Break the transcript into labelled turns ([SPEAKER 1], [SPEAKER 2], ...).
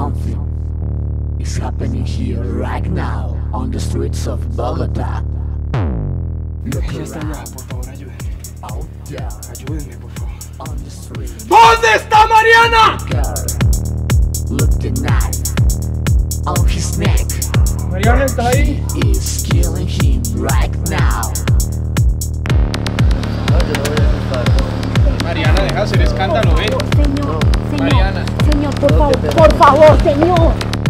[SPEAKER 1] Something is happening here right now on the streets of Bogotá. Look
[SPEAKER 2] Ella está allá,
[SPEAKER 1] around,
[SPEAKER 2] por favor, ayúdenme.
[SPEAKER 1] out there,
[SPEAKER 2] Ayúdenme, por favor.
[SPEAKER 1] on the street.
[SPEAKER 2] ¿Dónde está Mariana?
[SPEAKER 1] Girl, look the knife on his neck.
[SPEAKER 2] Mariana está ahí.
[SPEAKER 1] He is killing him right now.
[SPEAKER 2] Mariana, deja de hacer escándalo, ven.
[SPEAKER 3] Señor,
[SPEAKER 2] Mariana.
[SPEAKER 3] señor, por favor, señor.